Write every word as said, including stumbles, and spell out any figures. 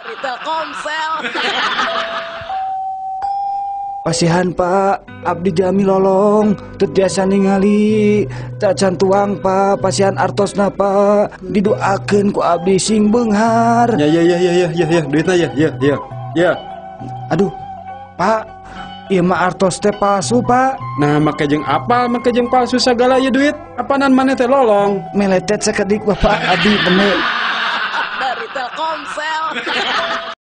Dari Telkomsel. Pasihan Pak, abdi jami lolong, teu tiasa ningali, tak cantuang Pak, pasihan artosna Pak, didoakeun ku abdi sing beunghar. Ya ya ya ya ya ya ya duitna ya ya ya ya. Aduh, Pak, ieu mah artos teh palsu Pak, Nah make jeung apal make jeung palsu sagala ieu duit. Apaanan maneh teh lolong? meletet sakedik Bapak abdi bener. Dari Telkomsel.